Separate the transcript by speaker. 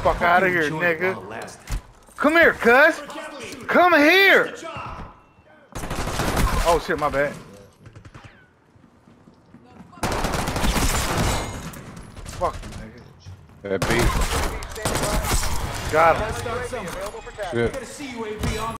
Speaker 1: Fuck out of here, nigga. Come here, cuz. Come here. Oh shit, my bad. Fuck you, nigga.
Speaker 2: That beat.
Speaker 1: Got him.
Speaker 2: Shit.